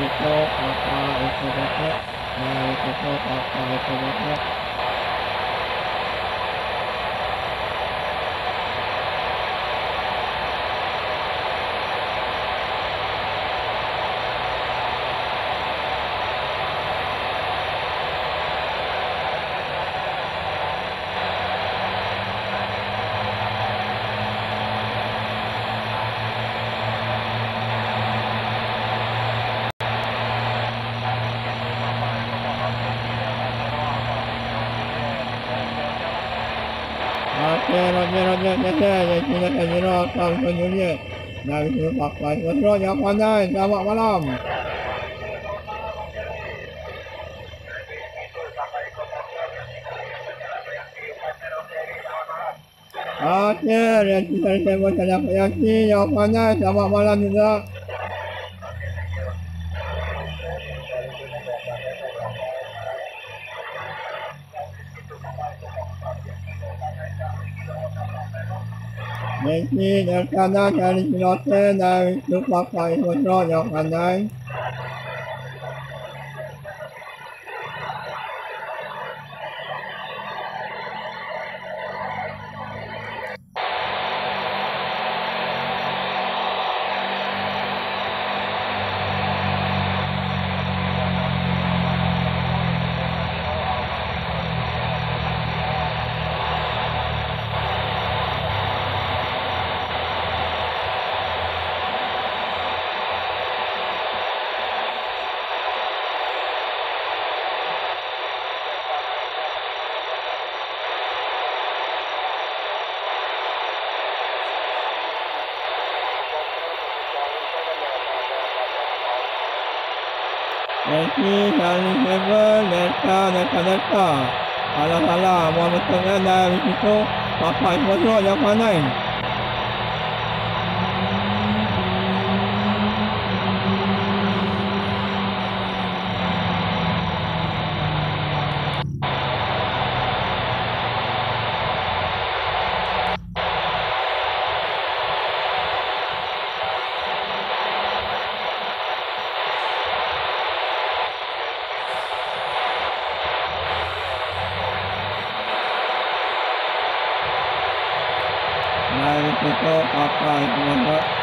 itu apa itu betul, dari itu apa itu betul. Roger, ya sudah saya kira akan selanjutnya dari sini pakai kontrol yang pandai. Selamat malam. Akhir yang sudah saya buat saya yakin yang pandai. Selamat malam juga. Messi dan kanan dari Siloten dari pakai kontrol yang pandai. Messi dari Heaven, Delta. Salah, Muhammad Tengah dari situ pakai kontrol yang pandai. Dari situ pakai kontrol